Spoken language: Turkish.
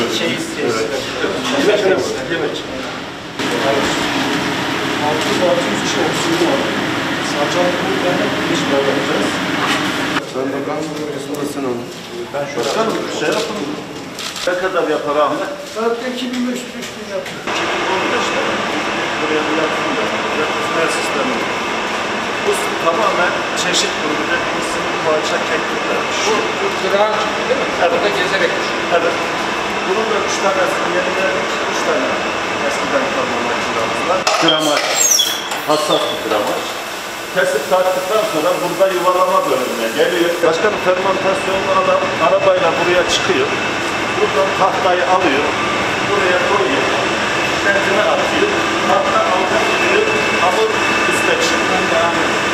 Şey istiyoruz. Evet. Yemek. 600 kişi oksijen var. Saçalık bulutlarına iş yapacağız. Sen bakan kısmındasın onu. Ben şu Başkanım şey yapın. Ne kadar yapar Ahmet? saatte 2500-3000 yapıyor. 2015'te buraya bir yaptım da yakıtlar sistemi. Bu tamamen çeşit grubu dediğimiz bu alçak keklikler. Bu kırağın çıktı değil mi? Evet. Burada gezerek düşüyor. Evet. Bunun da 3 tanesini yeniledik. 3 tane eskiden kalma makinelerimiz var. Gramaj. Hassas bir gramaj. Kesip taktıktan sonra burada yuvalama bölümüne geliyor. Başkanım fermentasyonlu adam arabayla buraya çıkıyor. Buradan tahtayı alıyor. Buraya koyuyor. Benzine atıyor. Tahta alta gidiyor. Hamur üstte çıkıyor.